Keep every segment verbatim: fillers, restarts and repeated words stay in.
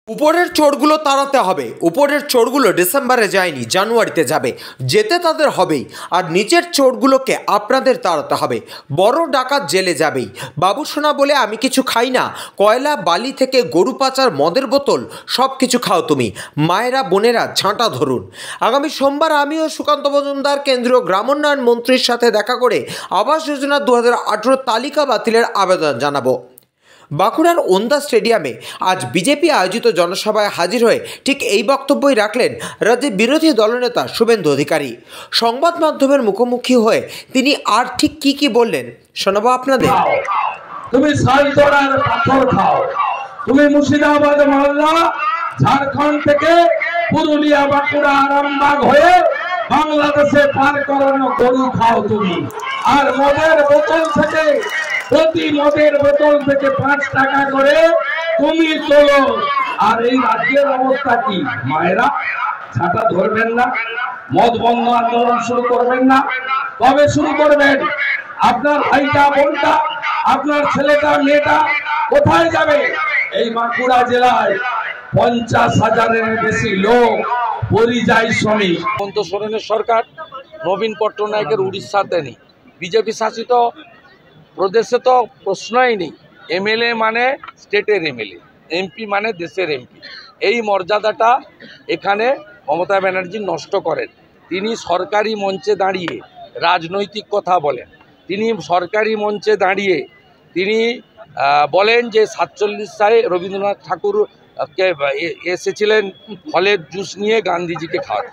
উপরের চোরগুলো তাড়াতে হবে। উপরের চোরগুলো ডিসেম্বরে যায়নি, জানুয়ারিতে যাবে, যেতে তাদের হবেই। আর নিচের চোরগুলোকে আপনাদের তাড়াতে হবে। বড় ডাকাত জেলে যাবেই। বাবুসোনা বলে আমি কিছু খাই না, কয়লা বালি থেকে গরু পাচার মদের বোতল সব কিছু খাও তুমি। মায়েরা বোনেরা ঝাঁটা ধরুন। আগামী সোমবার আমি ও সুকান্ত মজুমদার কেন্দ্রীয় গ্রামোন্নয়ন মন্ত্রীর সাথে দেখা করে আবাস যোজনা দু হাজার আঠেরো তালিকা বাতিলের আবেদন জানাবো। বাঁকুড়ার ওন্দা স্টেডিয়ামে আজ বিজেপি আয়োজিত জনসভায় হাজির হয়ে ঠিক এই বক্তব্যই রাখলেন রাজ্যের বিরোধী দলনেতা শুভেন্দু অধিকারী। সংবাদ মাধ্যমের মুখোমুখি হয়ে তিনি আর ঠিক কি কি বললেন শোনাবো আপনাদের। তুমি সালতোড়ার পাথর খাও, তুমি মুর্শিদাবাদ মালদা ঝাড়খণ্ড থেকে পুরুলিয়া বাঁকুড়া আরামবাগ হয়ে বাংলাদেশে পার করানো গরু খাও তুমি। আর মদের বোতল থেকে প্রতি মদের বোতল থেকে পাঁচ টাকা করে তুমি তোলো। আর এই রাজ্যের অবস্থা কি? মায়েরা ছাতা ধরবেন না, মদ বন্ধ আন্দোলন শুরু করবেন না। কবে শুরু করবেন? আপনার ভাইটা বোনটা, আপনার ছেলেটা মেয়েটা কোথায় যাবে? এই বাঁকুড়া জেলায় পঞ্চাশ হাজারের বেশি লোক পরিযায়ী শ্রমিক। হেমন্ত সোরেনের সরকার, নবীন পট্টনায়কের উড়িষ্যাতে নেই, বিজেপি শাসিত প্রদেশে তো প্রশ্নই নেই। এমএলএ মানে স্টেটের এমএলএ, এমপি মানে দেশের এমপি। এই মর্যাদাটা এখানে মমতা ব্যানার্জি নষ্ট করেন। তিনি সরকারি মঞ্চে দাঁড়িয়ে রাজনৈতিক কথা বলেন। তিনি সরকারি মঞ্চে দাঁড়িয়ে তিনি বলেন যে সাতচল্লিশ সালে রবীন্দ্রনাথ ঠাকুর কে এসেছিলেন ফলের জুস নিয়ে গান্ধীজিকে খাওয়াতে।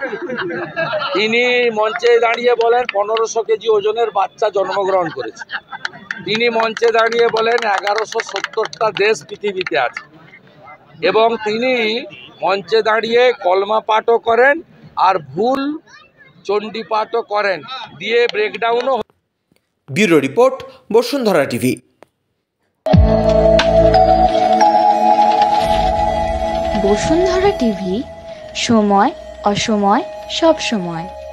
তিনি মঞ্চে দাঁড়িয়ে বলেন পনেরোশো কেজি ওজনের বাচ্চা জন্মগ্রহণ করেছে। তিনি মঞ্চে দাঁড়িয়ে বলেন এগারোশো সত্তরটা দেশ পৃথিবীতে আছে। এবং তিনি মঞ্চে দাঁড়িয়ে কলমা পাঠও করেন আর ভুল চণ্ডী পাঠও করেন, দিয়ে ব্রেকডাউনও। Bureau report, Bashundhara TV. Bashundhara TV, সময় অসময় সব সময়।